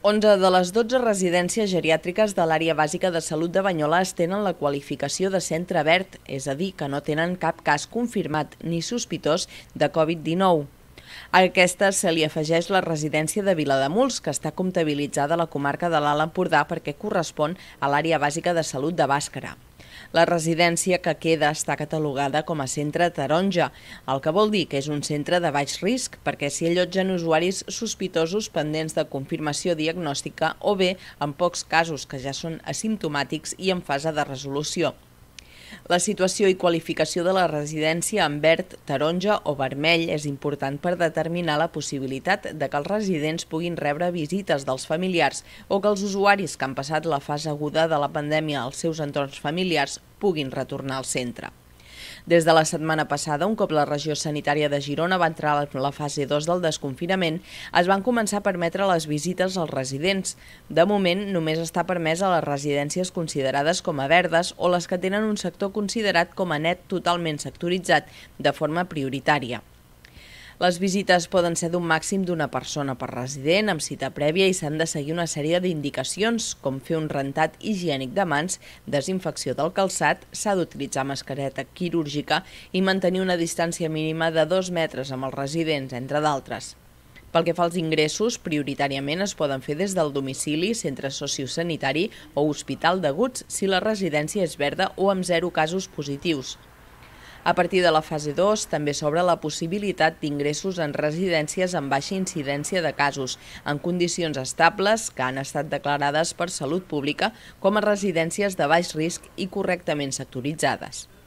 11 de les 12 residències geriàtriques de l'àrea bàsica de salut de Banyoles tenen la qualificació de centre verd, és a dir, que no tenen cap cas confirmat ni sospitós de Covid-19. A aquesta se li afegeix la residència de Vilademuls, que està comptabilitzada a la comarca de l'Alt Empordà perquè correspon a l'àrea bàsica de salut de Bàscara. La residència que queda està catalogada com a centre taronja, el que vol dir que és un centre de baix risc perquè s'hi allotgen usuaris sospitosos pendents de confirmació diagnòstica o bé en pocs casos que ja són asimptomàtics i en fase de resolució. La situació i qualificació de la residència en verd, taronja o vermell és important per determinar la possibilitat de que els residents puguin rebre visites dels familiars o que els usuaris que han passat la fase aguda de la pandèmia als seus entorns familiars puguin retornar al centre. Des de la setmana passada, un cop la regió sanitària de Girona va entrar a la fase 2 del desconfinament, es van començar a permetre les visites als residents. De moment, només està permès a les residències considerades com a verdes o les que tenen un sector considerat com a net totalment sectoritzat de forma prioritària. Les visites poden ser d'un màxim d'una persona per resident, amb cita prèvia, i s'han de seguir una sèrie d'indicacions, com fer un rentat higiènic de mans, desinfecció del calçat, s'ha d'utilitzar mascareta quirúrgica i mantenir una distància mínima de 2 metres amb els residents, entre d'altres. Pel que fa als ingressos, prioritàriament es poden fer des del domicili, centre sociosanitari o hospital d'aguts si la residència és verda o amb 0 casos positius. A partir de la fase 2 també s'obre la possibilitat d'ingressos en residències amb baixa incidència de casos, en condicions estables que han estat declarades per Salut Pública com a residències de baix risc i correctament sectoritzades.